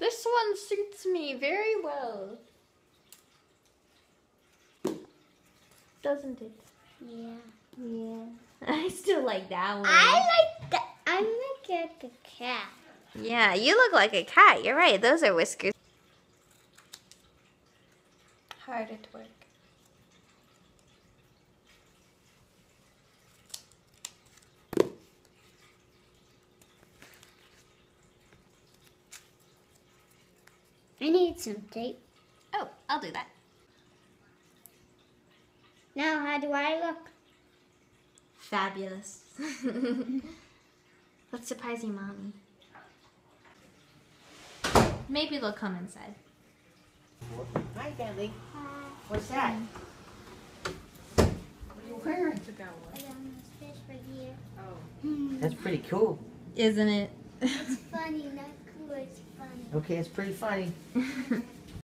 this one suits me very well. Doesn't it? Yeah. Yeah. I still like that one. I like that. I'm like a cat. Yeah, you look like a cat. You're right. Those are whiskers. Hard at work. I need some tape. Oh, I'll do that. Now, how do I look? Fabulous. Let's surprise you, Mommy. Maybe they'll come inside. Hi, Bentley. Hi. What's that? What are you wearing? I got my fish right here. Oh. That's pretty cool. Isn't it? It's funny, not cool, it's funny. Okay, it's pretty funny.